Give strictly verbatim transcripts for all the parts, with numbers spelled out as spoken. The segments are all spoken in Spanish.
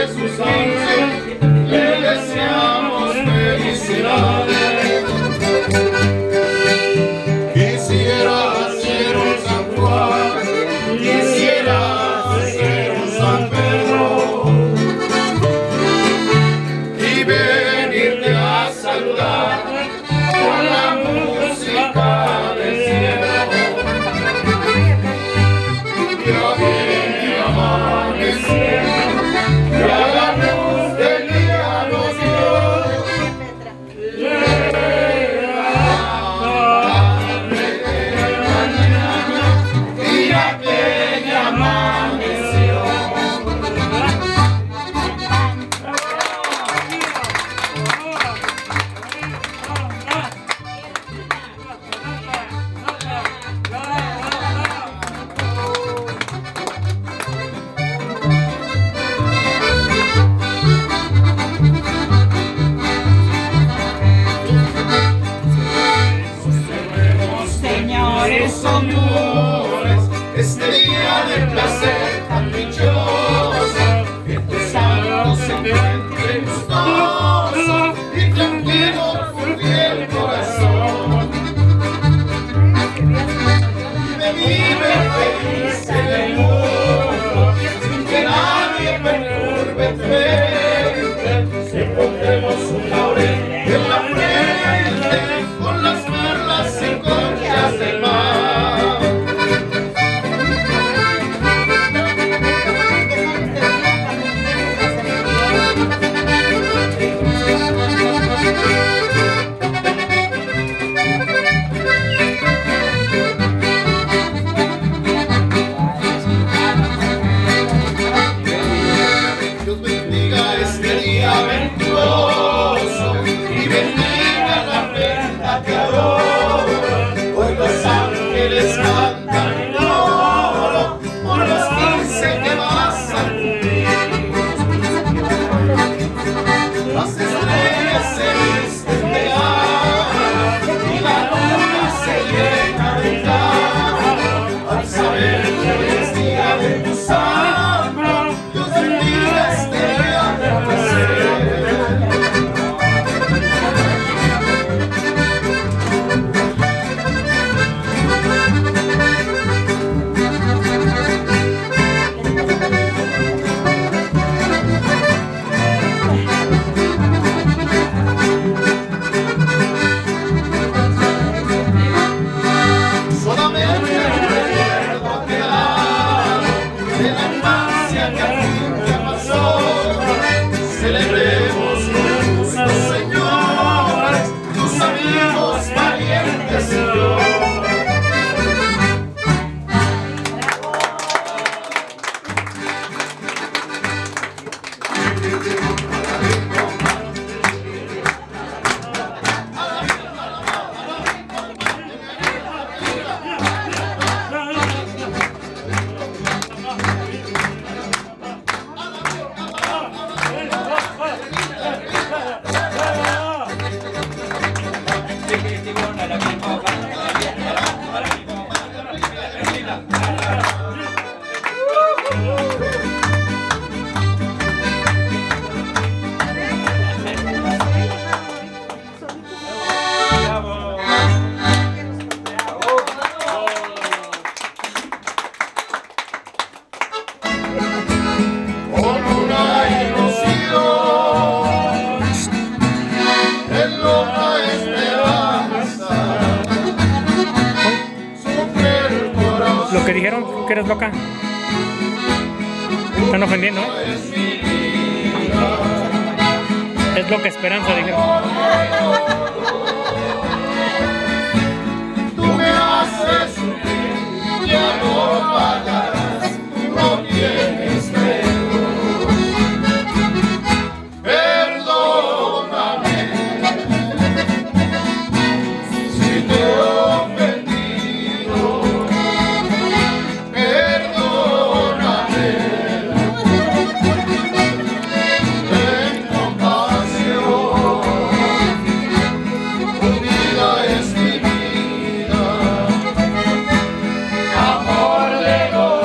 de sus ángeles le deseamos felicidades. Quisiera ser un San Juan, quisiera ser un San Pedro y venirte a saludar con la música del cielo. Ya viene amaneciendo, ya la luz del día nos dio. Llega tarde de mañana, día que ya amaneció. Señores, este día del placer tan dichoso, que tus santos se encuentren gustosos y tranquilos por el corazón. Vive, vive feliz en el mundo, sin que nadie perturbe tu mente. Si pondremos un laurel en la frente, con las perlas y conchas del mar. Dios bendiga este día venturoso y bendiga la venta que adora. Hoy los ángeles cantan en oro por los quince que vas a cumplir. Las estrellas se visten de oro y la luna se llena de calor al saber que es día de tu santo. Dios bendiga este día de placer. Solamente recuerdo que amo de la infancia que aquí ya pasó. Celebremos con gusto, señores, tus amigos, parientes y yo. Lo que dijeron que eres loca. Están ofendiendo, ¿eh? Es loca esperanza, dijeron. Tú me haces sufrir, ya no pagarás, no tienes perdón. Perdóname si te he ofendido. Perdóname, ten compasión. Tu vida es mi vida, amor de los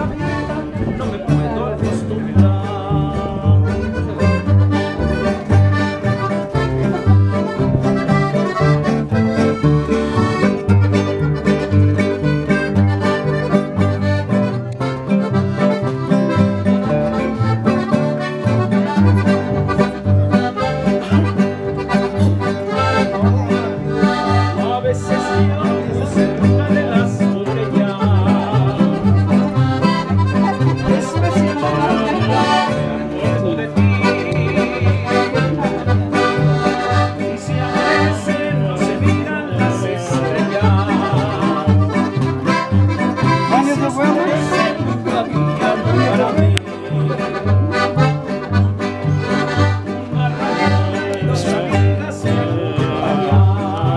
no me puedo acostumbrar. A veces yo cerca de las botellas, especialmente me acuerdo de ti. Y si amanecen no se miran las estrellas, Años de huevo. nunca había para mí. Una radio de dos amigas me acompaña.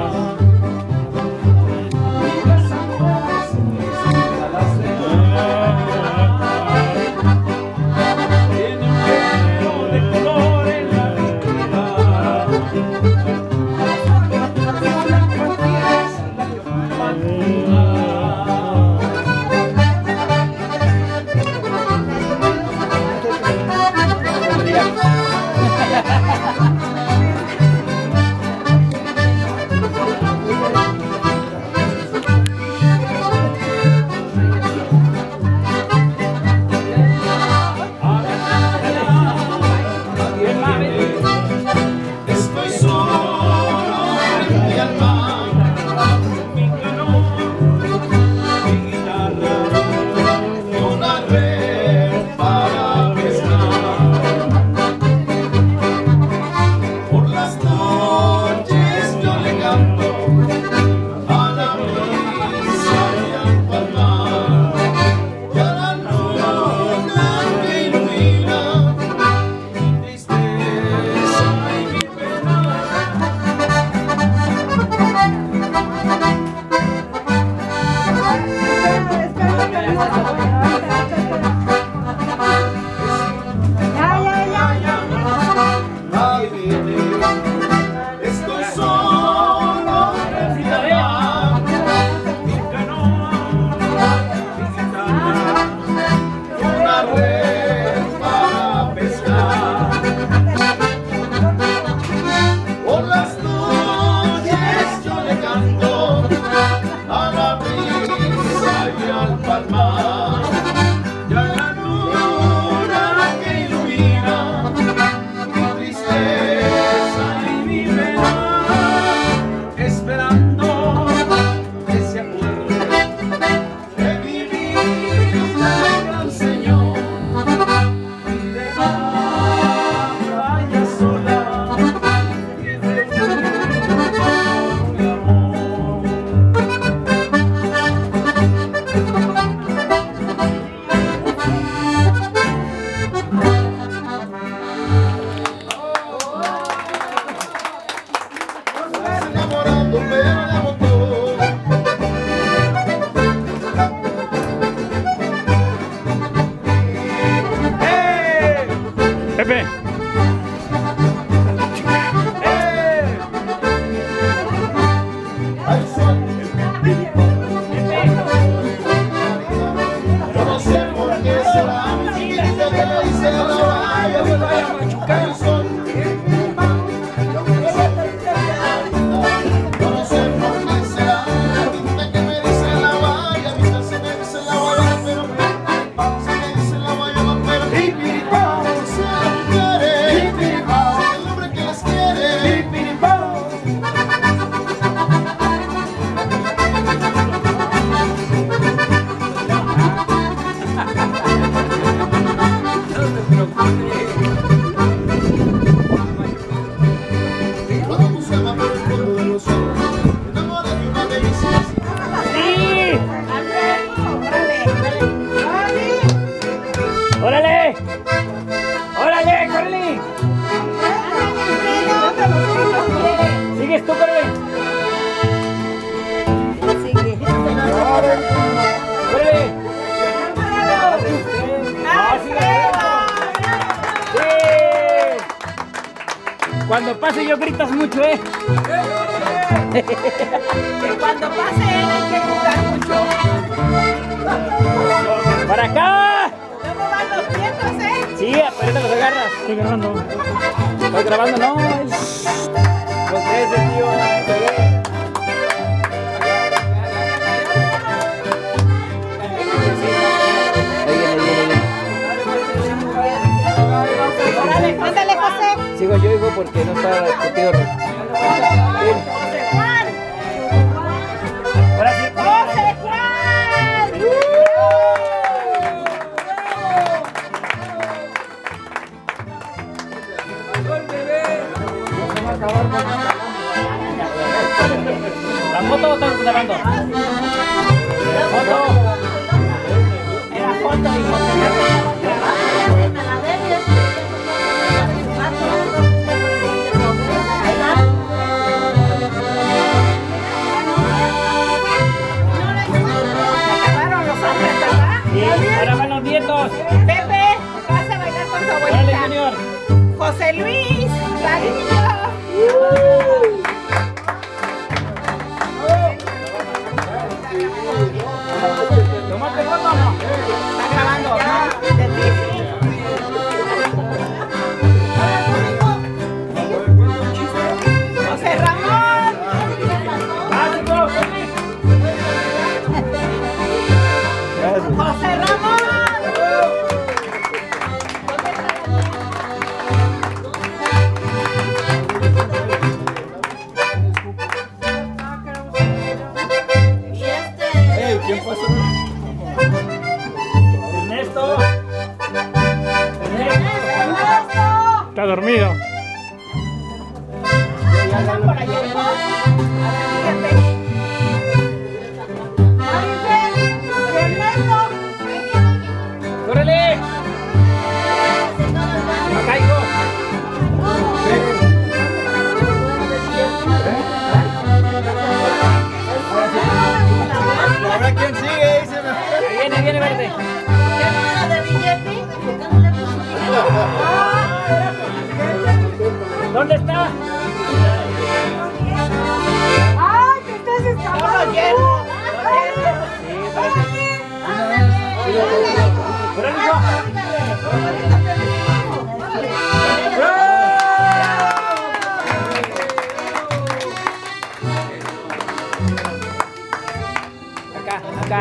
Estoy solo en mi alma, mi canoa, mi guitarra y una red para pescar. Por las noches yo le canto a la brisa y al palmar y a la luna que ilumina mi tristeza y mi pena. Nadie viene, estoy solo en mi alma, mi canoa, mi guitarra y una red para pescar. Por las noches yo le canto a la brisa y al palmar y a la luna que ilumina mi tristeza y mi pena, esperando que se acuerde de mi vida, gran Señor, y de la playa sola y de mi amor. Estás enamorando, pero de motor. ¡Eh! Pepe, ¡Eh! Al sol. Yo no sé por qué será mi chiquitita que le dice a la vaya, me vaya a machucar el sol. Yo no sé por qué será la chiquitita que me dice la vaya, a mí no se me dice la vaya, pero se me dice la vaya, pero pipiripao, se las mujeres, pipiripao, el hombre que las quiere, pipiripao. Cuando tú se vas por el fondo de los ojos, te enamoras de una delicia. sí, órale, órale, córrele, sigues tú, córrele, córrele, ah, sigue. Sí. Cuando pase yo gritas mucho, ¿eh? Que cuando pase él hay que jugar mucho. ¡Para acá! ¿Cómo van los vientos, eh? Sí, ahorita los agarras. Estoy grabando. ¿Estás grabando? No. Los tres, tío. Se ve. Órale, ándale, José. Sigo yo, hijo, porque no está contigo. José Juan. Ahora sí. José Juan. ¿La foto o estamos grabando? ¿La foto? Era foto, hijo. Ahora van los nietos. Pepe, vas a bailar con tu Órale, abuelita. Junior. José Luis, cariño. ¿Tomaste foto o no? Está grabando, ¿no? De ti, sí. José Ramón. ¡Básico! José Ramón. Hey, ¿quién pasó? Ernesto. Ernesto. Está dormido. Pasan por allá, hijo. Fíjate. Maricel, Ernesto. ¡Córrele! ¡Acá, hijo! ¿Ahora quién sigue? Dice. Ahí viene, viene verde. ¿Dónde está? ¡Ay, te estás escapando! ¡Los yernos! ¡Córrele, hijo! Acá, acá.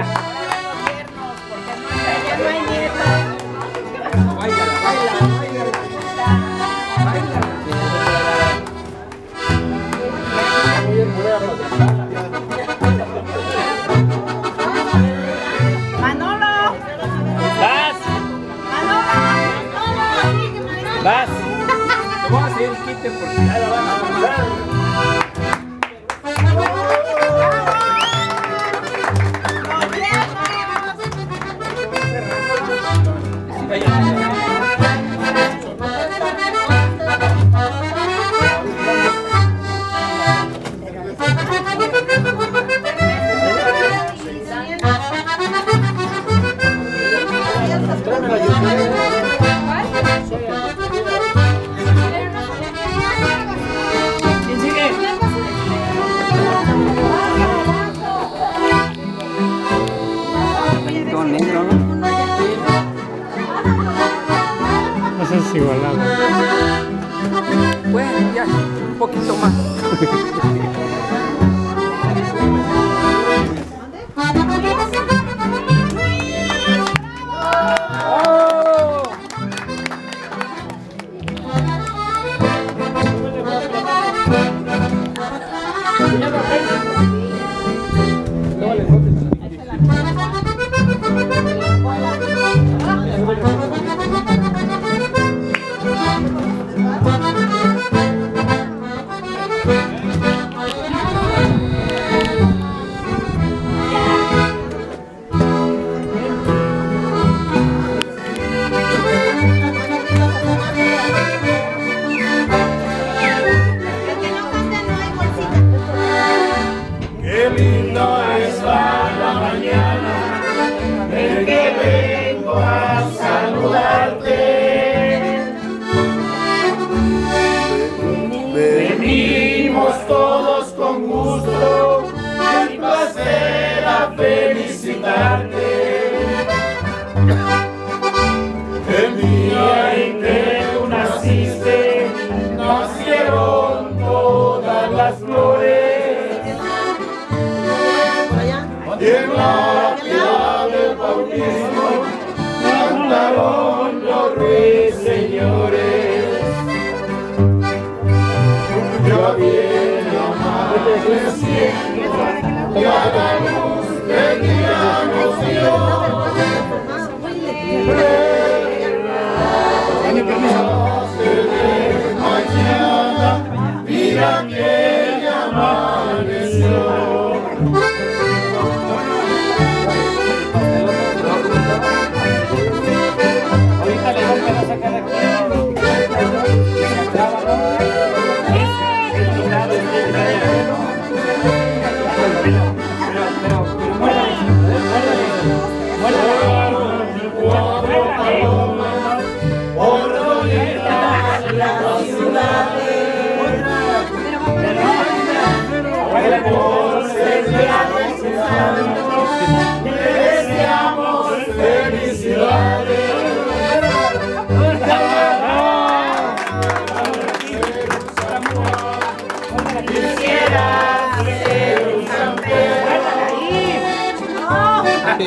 Ya no hay nietos. Manolo. ¡Vas! Manolo. ¡Vas! Vamos a hacer el quite porque ya la van a avanzar. ¿Quién sigue? Todo negro, ¿no? No sé si igualado. Bueno, ya, un poquito más. Qué linda está la mañana en que vengo a saludarte. Venimos todos con gusto y placer a felicitarte.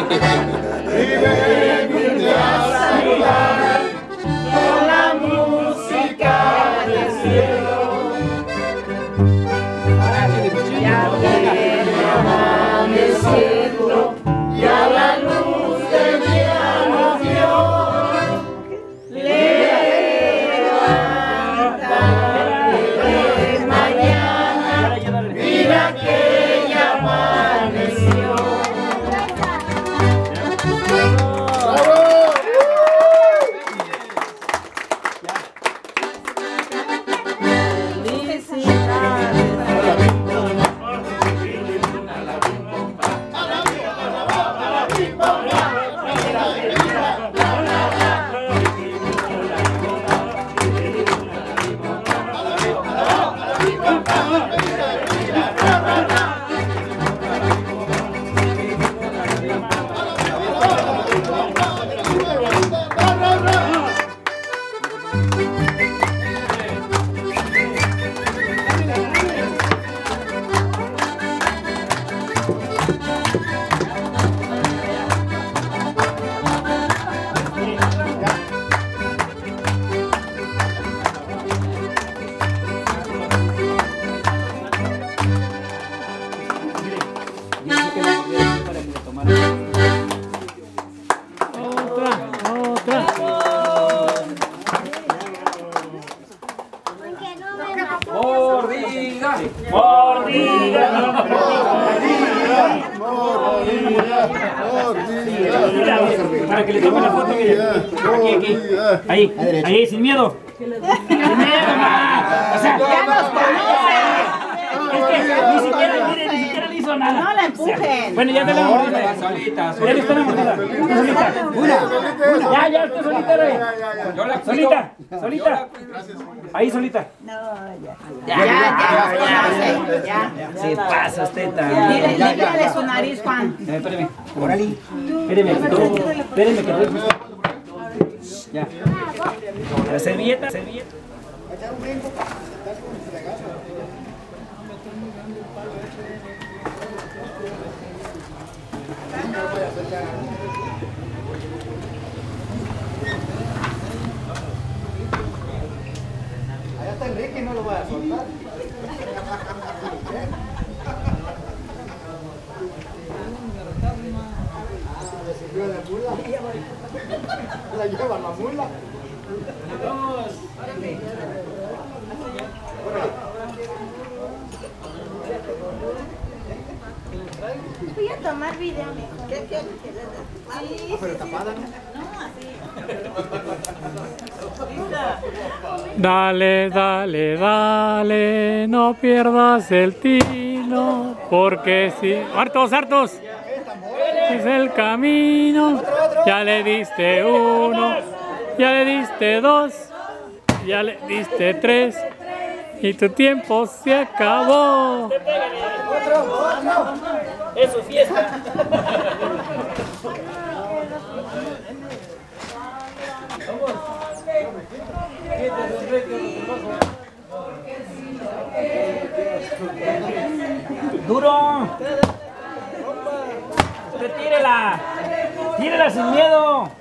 venirte a saludar con la música del cielo. Ya viene amaneciendo y a la luz del día nos dio. Levántate de mañana, mira que ya amaneció. Para que le tome la foto, mire. Aquí, aquí. Ahí, ahí, sin miedo. Sin miedo, ma. O sea, ¡Ya nos conocen! es que ni siquiera, mire, ni siquiera le hizo nada. No la empujen. Bueno, ya te la mordida. Solita, solita. Ya le está la mordida. Solita. Una. Ya, ya, estoy solita, Rey. Solita, solita. Ahí, solita. No, ya. Ya, ya, ya nos conocen. Ya. Se pasa usted también. Mire, límpiale su nariz, Juan. Espérame. Órale. Espérame, espérame que doy. Ya. La servilleta, servilleta. Allá está Enrique y no lo voy a soltar. La lleva la mula. Voy a tomar video mejor. ¿Qué quieres que le dé? Sí, pero tapada, ¿no? No, así. Dale, dale, dale, no pierdas el tino, porque si... ¡Hartos, hartos! Es el camino, ya le diste uno, ya le diste dos, ya le diste tres, y tu tiempo se acabó. Es su fiesta. ¡Duro! ¡Usted tírela! ¡Tírela sin miedo!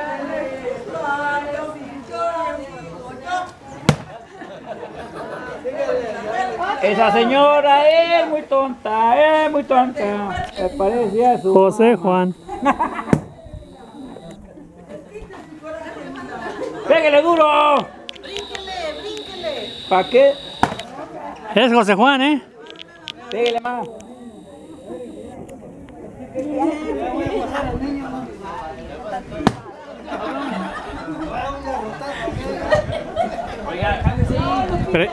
Esa señora es muy tonta, es muy tonta. Me parece a su... José Juan. ¡Pégale duro! Brínquele, brínquele. ¿Para qué? Es José Juan, ¿eh? Pégale más. Oiga, cállese. Pero...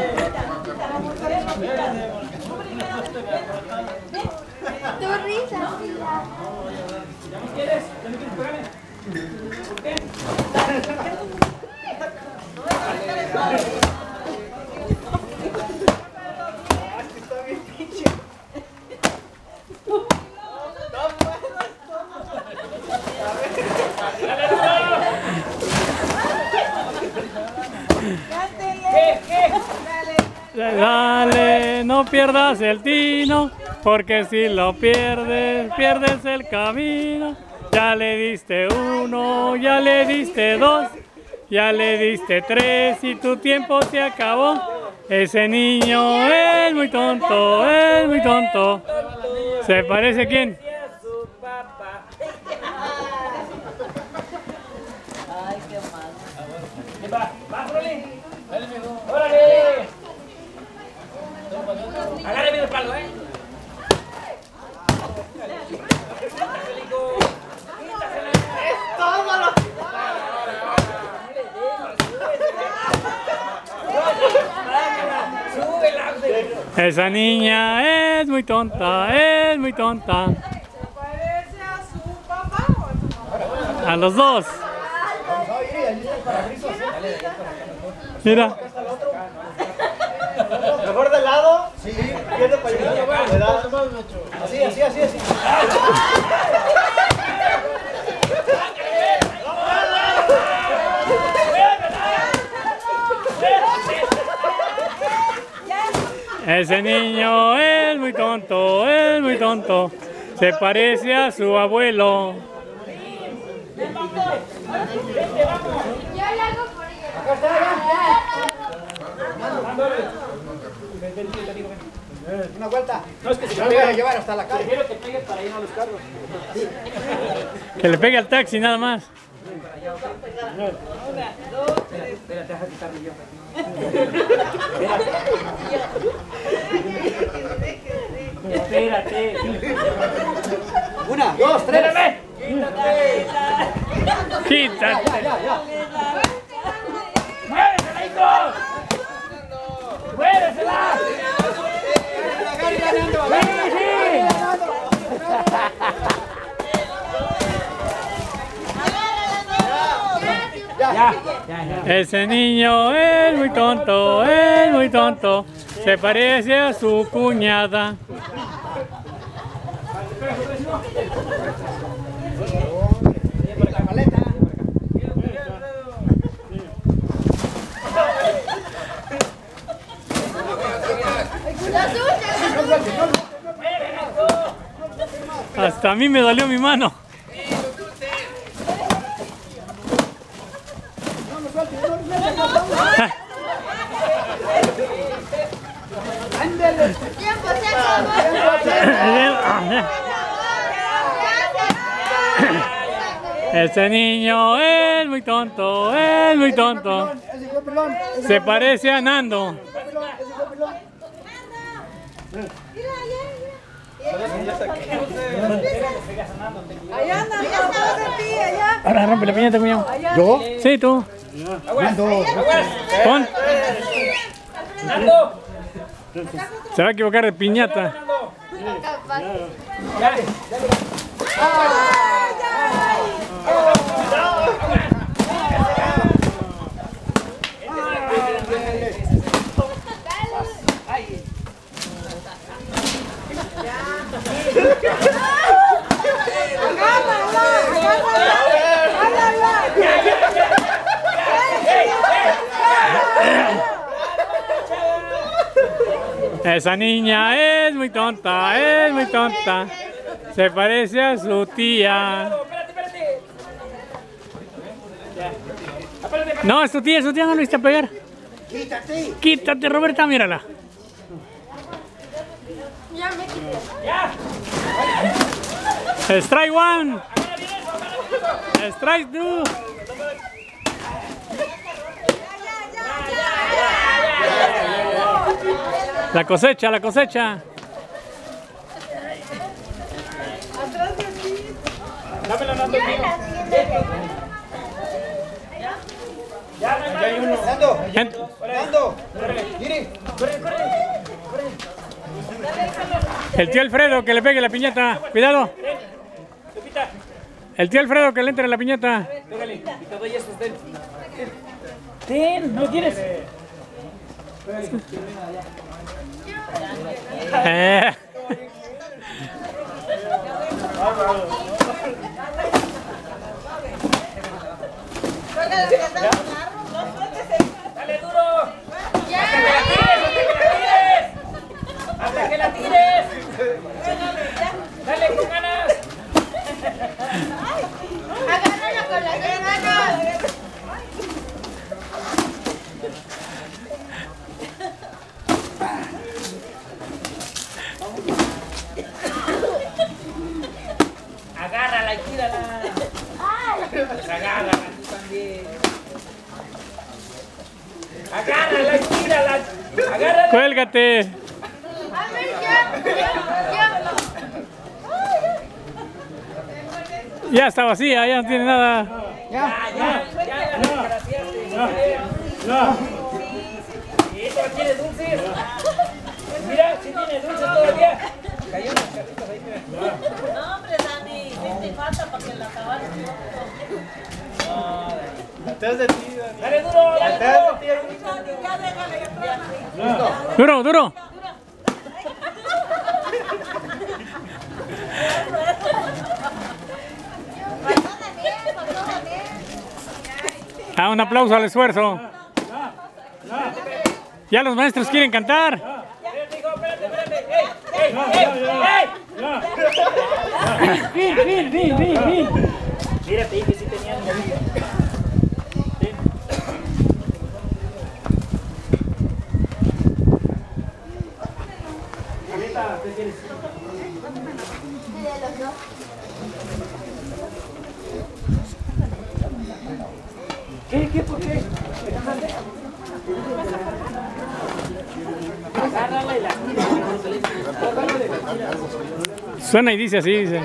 Tu risa. ¿Ya no quieres? ¿Ya no quieres pegarme? ¿Por qué? Dale, no pierdas el tino, porque si lo pierdes, pierdes el camino. Ya le diste uno, ya le diste dos, ya le diste tres y tu tiempo se acabó. Ese niño es muy tonto, es muy tonto. ¿Se parece a quién? Ay, qué mal. Va, va, órale. ¡Órale! Agarre bien el palo, ¿eh? Esa niña es muy tonta, es muy tonta. ¿Se parece a su papá o a su mamá? A los dos. Mira. Mejor de lado. Sí. Viendo para allá. Así, así, así, así. Ese niño es muy tonto, es muy tonto. Se parece a su abuelo. Ya hay algo por ahí. Una vuelta. No, es que si No me voy a llevar hasta la calle. quiero que pegue para ir a los carros. Que le pegue al taxi nada más. Espérate, deja quitarme yo. Espérate. Una, dos, tres. Espérame. Quítate. Ya, ya, ya. ¡Muévesela, hijo! ¡Muévesela! Ya, Ya, ya, ya. Ese niño es muy tonto, es muy tonto. Se parece a su cuñada. La maleta. Hasta a mí me dolió mi mano. Tiempo, se acabó. Ese niño es muy tonto, es muy tonto. Ese fue pelón. Ese Se parece a Nando. fue pelón. Ese fue pelón. Allá anda, atrás de ti, allá. Ahora rompe la piñata, cuñado. ¿Yo? Sí, tú. Nando. Pon. Nando. Se va a equivocar de piñata. Dale, Esa niña es muy tonta, es muy tonta. Se parece a su tía. espérate, espérate. No, es tu tía, es tu tía, no lo viste a pegar. Quítate. Quítate, Roberta, mírala. Ya me quité. Strike one. Strike two. La cosecha, la cosecha. Dámela, Nando. Nando. Gente, Nando. Mire. el tío Alfredo que le pegue la piñata. Cuidado. Pepita, El tío Alfredo que le entre la piñata. pégale. Y te doy esos, ten. Ten, ¿no quieres? Eh. Dale duro. Hasta que la tires, hasta que la tires. Hasta que la tires. Agárrala y tírala. Pues agárrala tú también. Agárrala y tírala. Agárrala. Cuélgate. A ver, ya, ya, ya. Ya está vacía, ya no tiene nada. Ya, ya, ya, ya, desgraciaste. Ya. Sí, pero tiene dulces. Mira, si tiene dulces todavía. Cayó unas carritas ahí, mira. No, hombre, Dani, sí te falta para que la acabares. Atrás de ti, Dani. Dale duro, dale Atrás duro. de ti, Dani. Ya déjale, ya prueba. Duro, duro. Ah, un aplauso al esfuerzo. Ya los maestros quieren cantar. Espérate, hijo, espérate, espérate. ¡Ey, ey, ey, ey! ¡Fin, fin, fin, fin, fin! Mírate, que sí tenían movida. Ahorita, ¿qué quieres? ¿Qué? ¿Qué? ¿Por qué? Agárrala y la tira. Suena y dice así, dice.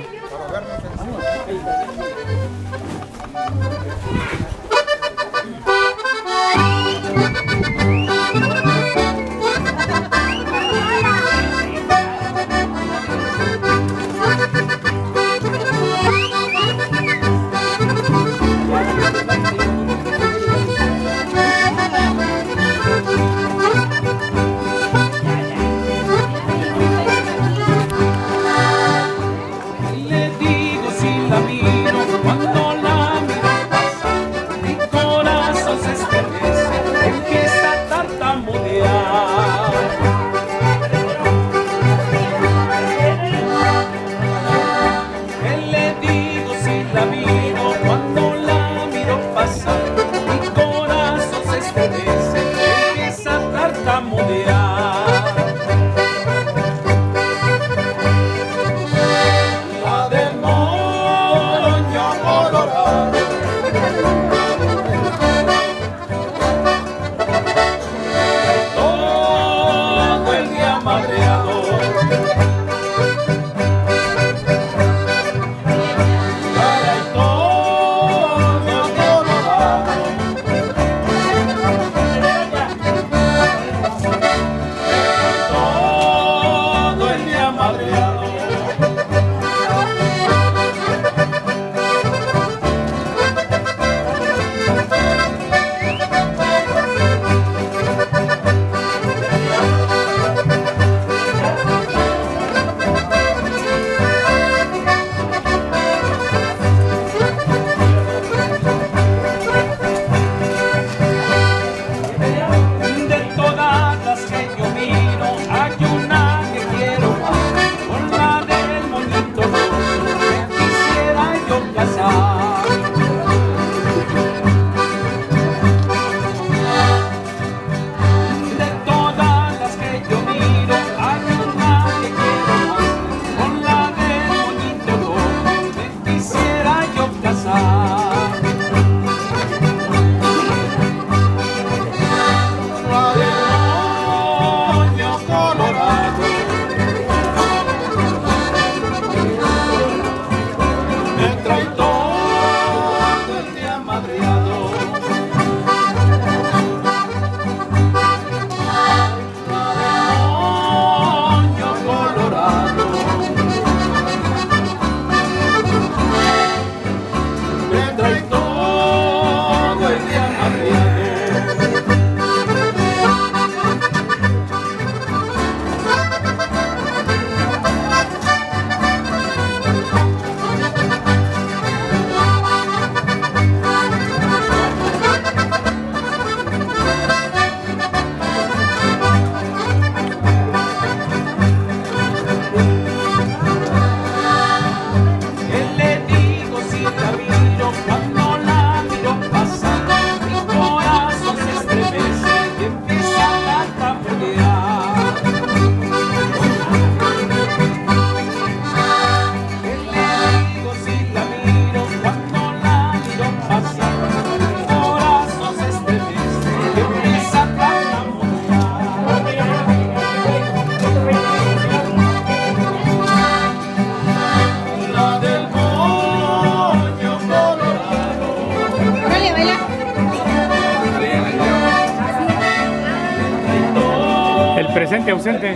El presente ausente.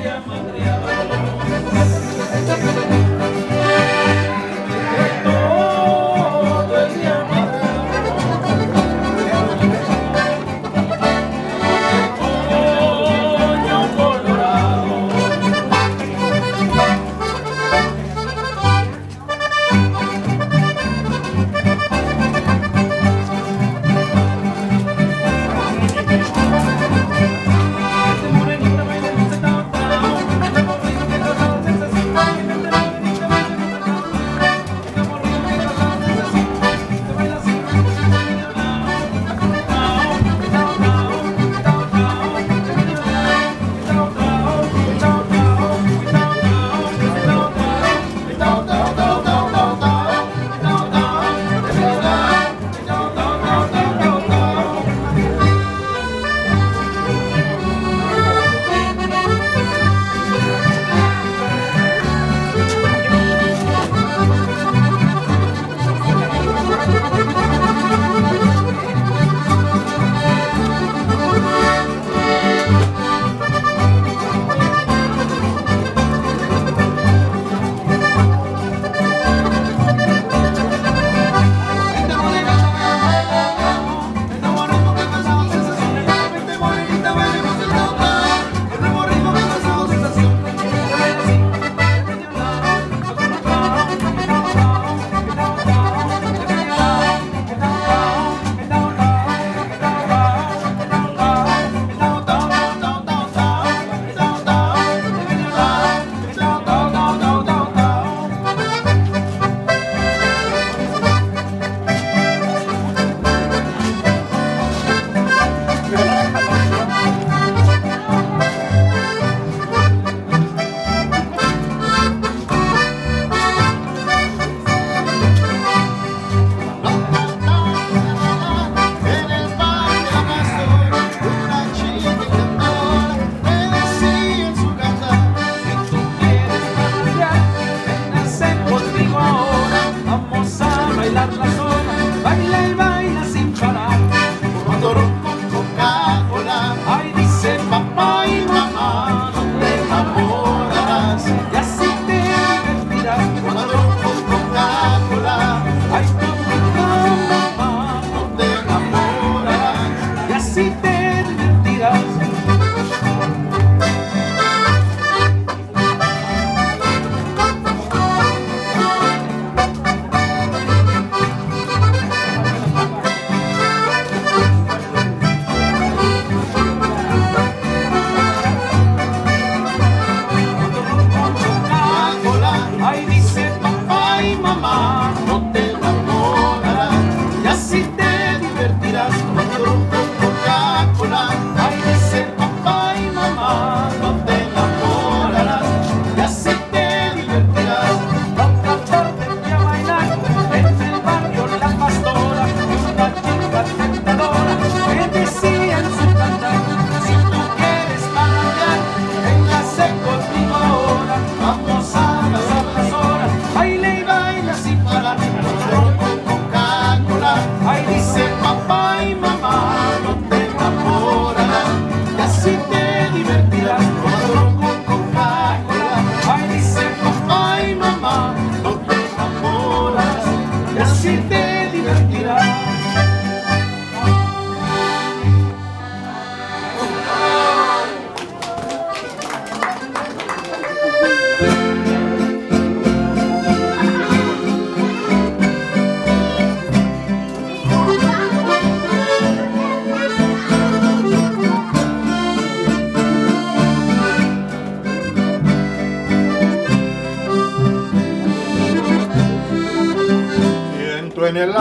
En el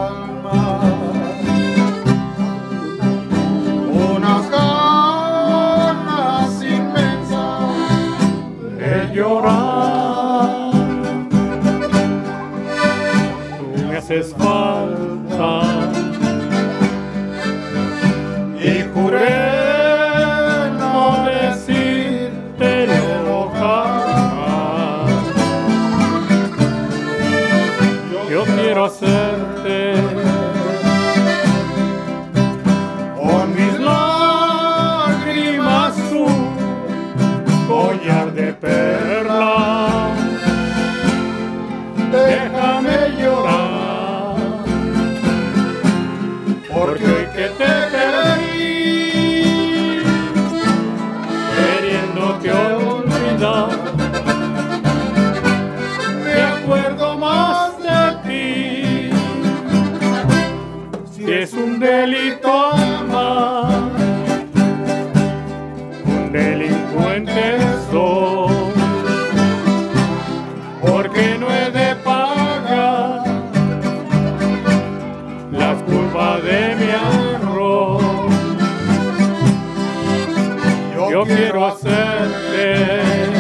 alma unas ganas inmensas de llorar. Tú me haces falta y juré no decírtelo jamás. Yo quiero hacerte porque hoy que te perdí, queriéndote olvidar, me acuerdo más de ti. Si es un delito amar, un delincuente soy, porque no he de pagar las culpas de mi error. Yo, Yo quiero hacerte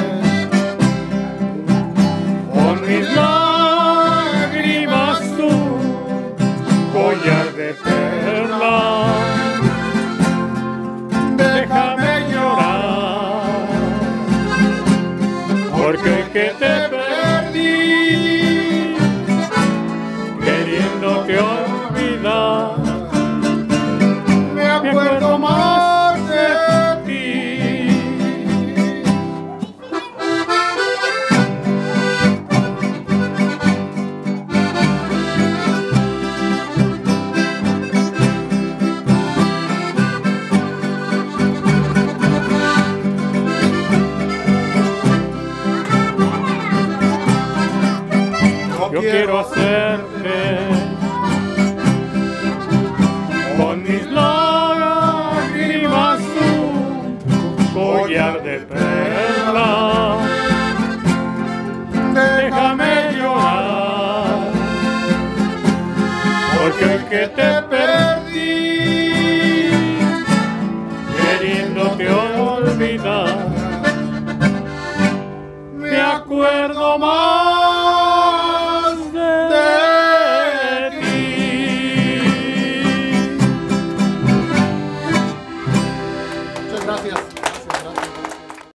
con mis lágrimas tu collar de perlas. Déjame llorar, porque que te perdí, queriéndote olvidar, me acuerdo más de ti. Yo quiero hacerte con mis lágrimas un collar de perlas. Déjame llorar, porque hoy que te perdí, queriéndote olvidar, me acuerdo más